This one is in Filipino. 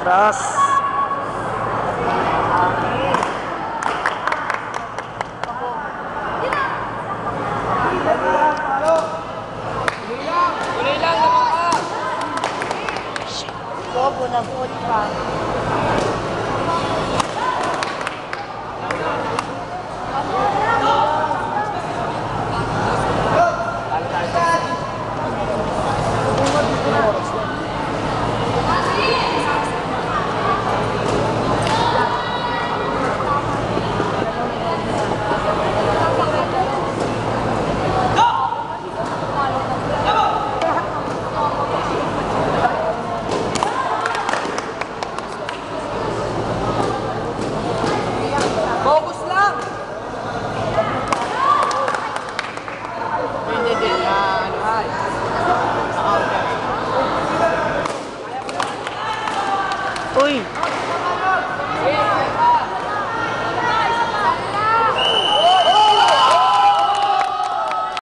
Taas. Tuloy lang naman ka. Bobo na foot pa. Focus lang. Hindi. Ano ay? Uy!